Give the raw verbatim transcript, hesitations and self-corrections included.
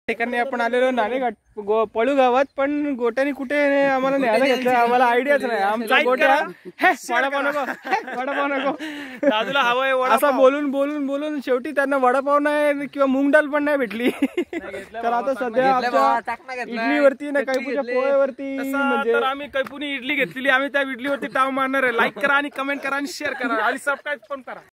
ठिकाणी आपण आलेलो नाणेघाट पळू गावात, पण गोट्याने कुठे आम्हाला न्यायला घेतलं आम्हाला आयडियाच नाही. आमचा गोट्या वडापाव नको वडापाव नको दादूला हवाय असं बोलून बोलून बोलून शेवटी त्यांना वडापाव नाही किंवा मूग डाल पण नाही भेटली. तर आता सध्या आमच्या इडलीवरती ना कैपूच्या पोळ्यावरती म्हणजे आम्ही कैपूनी इडली घेतलेली, आम्ही त्या इडलीवरती टाव मारणार आहे. लाईक करा आणि कमेंट करा आणि शेअर करा आणि सबस्क्राईब पण करा.